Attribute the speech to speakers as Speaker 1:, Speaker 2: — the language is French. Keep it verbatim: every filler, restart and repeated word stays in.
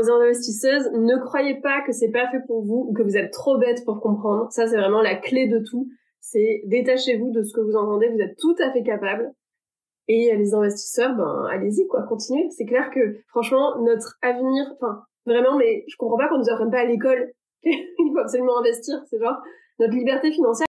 Speaker 1: aux investisseuses, ne croyez pas que c'est pas fait pour vous ou que vous êtes trop bête pour comprendre. Ça, c'est vraiment la clé de tout. C'est détachez-vous de ce que vous entendez, vous êtes tout à fait capable. Et les investisseurs, ben, allez-y, quoi, continuez. C'est clair que, franchement, notre avenir, enfin, vraiment, mais je comprends pas qu'on nous apprenne pas à l'école. Il faut absolument investir. C'est genre, notre liberté financière,